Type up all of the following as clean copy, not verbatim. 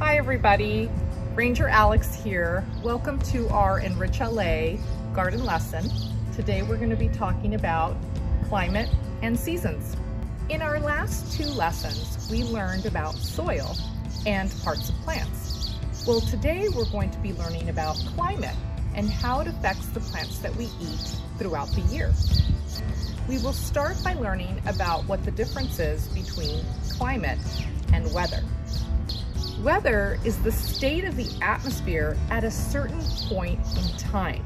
Hi everybody, Ranger Alex here. Welcome to our Enrich LA garden lesson. Today we're going to be talking about climate and seasons. In our last two lessons, we learned about soil and parts of plants. Well, today we're going to be learning about climate and how it affects the plants that we eat throughout the year. We will start by learning about what the difference is between climate and weather. Weather is the state of the atmosphere at a certain point in time.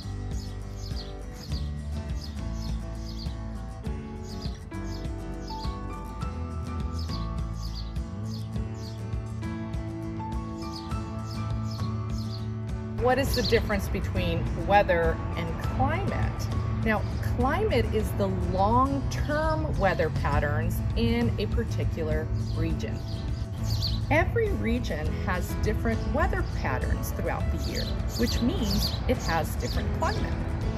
What is the difference between weather and climate? Now, climate is the long-term weather patterns in a particular region. Every region has different weather patterns throughout the year, which means it has different climate.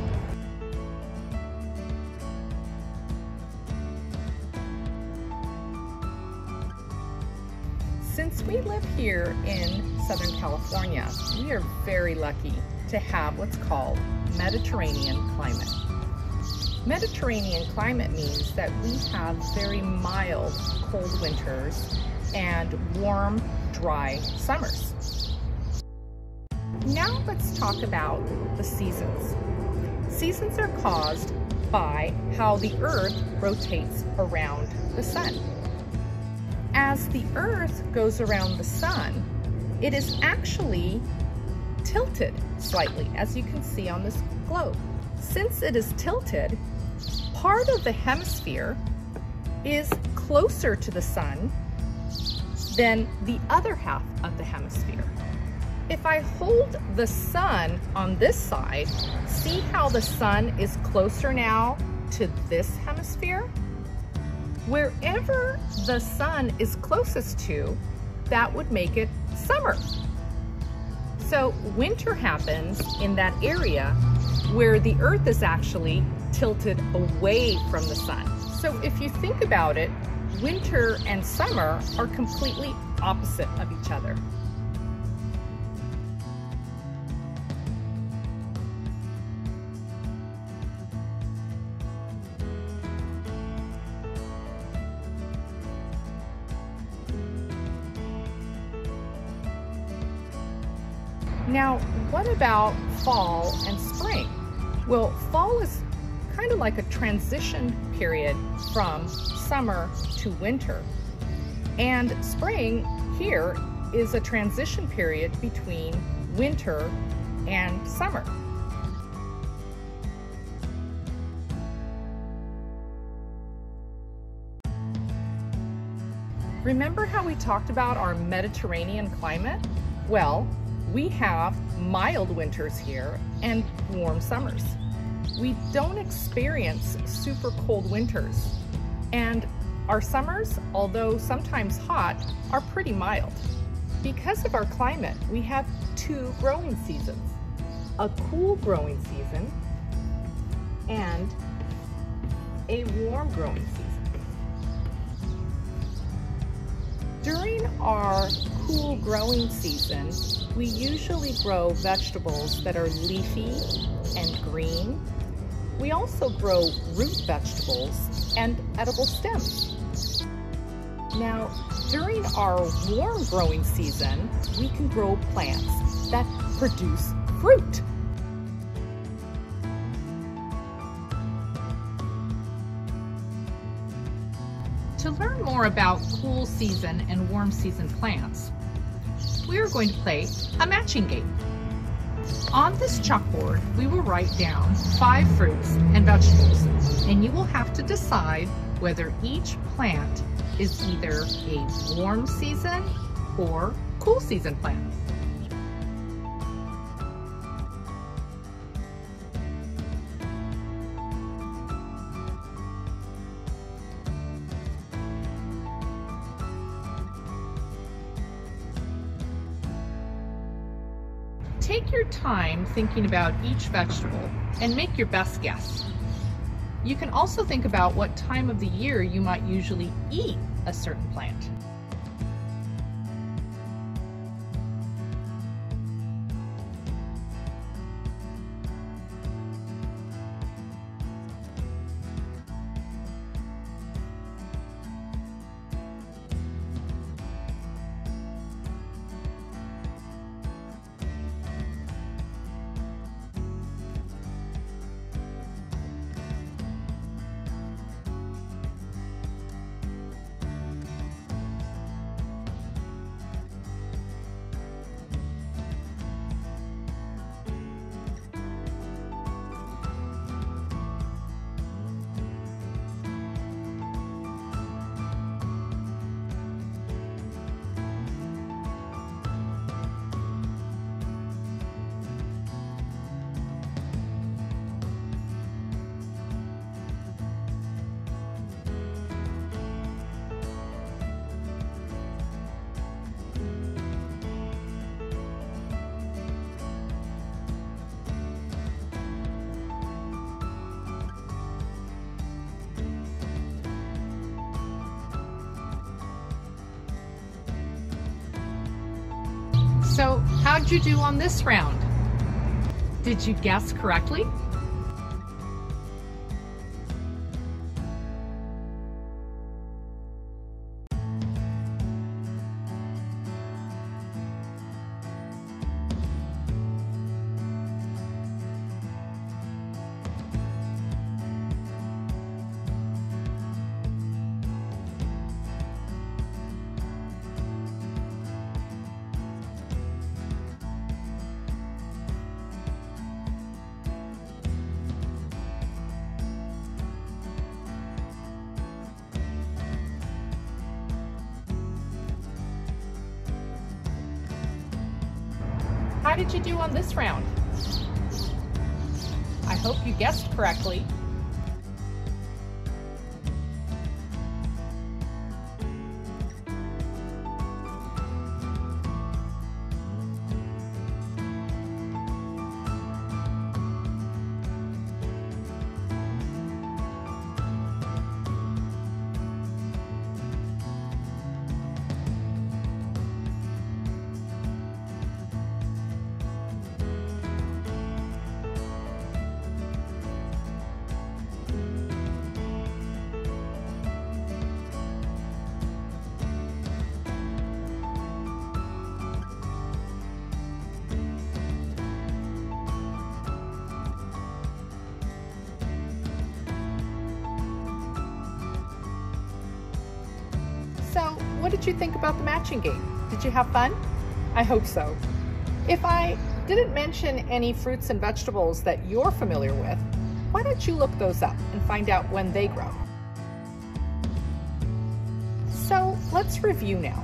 Since we live here in Southern California, we are very lucky to have what's called Mediterranean climate. Mediterranean climate means that we have very mild, cold winters and warm, dry summers. Now let's talk about the seasons. Seasons are caused by how the Earth rotates around the sun. As the Earth goes around the sun, it is actually tilted slightly, as you can see on this globe. Since it is tilted, part of the hemisphere is closer to the sun than the other half of the hemisphere. If I hold the sun on this side, see how the sun is closer now to this hemisphere? Wherever the sun is closest to, that would make it summer. So winter happens in that area where the Earth is actually tilted away from the sun. So if you think about it, winter and summer are completely opposite of each other. Now, what about fall and spring? Well, fall is kind of like a transition period from summer to winter. And spring here is a transition period between winter and summer. Remember how we talked about our Mediterranean climate? Well, we have mild winters here and warm summers. We don't experience super cold winters, and our summers, although sometimes hot, are pretty mild. Because of our climate, we have two growing seasons, a cool growing season and a warm growing season. During our cool growing season, we usually grow vegetables that are leafy and green. We also grow root vegetables and edible stems. Now, during our warm growing season, we can grow plants that produce fruit. To learn more about cool season and warm season plants, we are going to play a matching game. On this chalkboard, we will write down 5 fruits and vegetables, and you will have to decide whether each plant is either a warm season or cool season plant. Take your time thinking about each vegetable and make your best guess. You can also think about what time of the year you might usually eat a certain plant. So how'd you do on this round? Did you guess correctly? How did you do on this round? I hope you guessed correctly. So, what did you think about the matching game? Did you have fun? I hope so. If I didn't mention any fruits and vegetables that you're familiar with, why don't you look those up and find out when they grow? So, let's review now.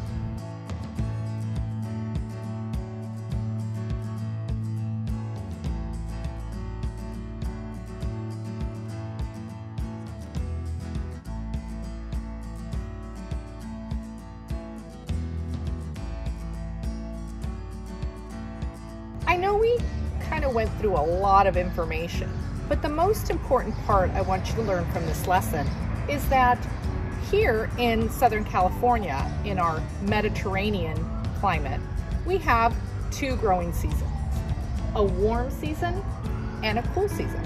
I know we kind of went through a lot of information, but the most important part I want you to learn from this lesson is that here in Southern California, in our Mediterranean climate, we have two growing seasons, a warm season and a cool season.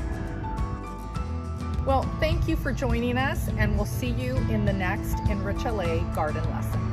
Well, thank you for joining us, and we'll see you in the next Enrich LA garden lesson.